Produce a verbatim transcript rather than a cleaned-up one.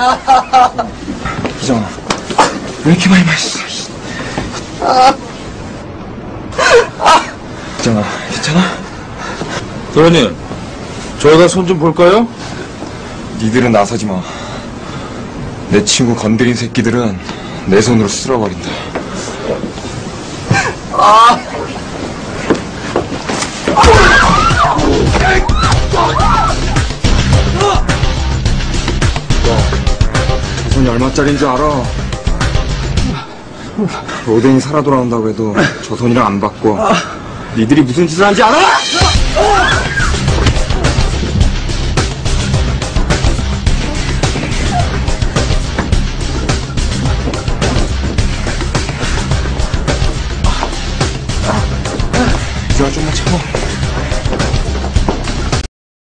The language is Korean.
이정아, 왜 이렇게 많이 마셨어? 이정아, 괜찮아? 도련님, 저희가 손 좀 볼까요? 니들은 나서지 마. 내 친구 건드린 새끼들은 내 손으로 쓸어버린다. 아! 저 손이 얼마짜리인 줄 알아? 로댕이 살아 돌아온다고 해도 저 손이랑 안 바꿔. 니들이 무슨 짓을 하는지 알아? 이정아, 좀만 참아.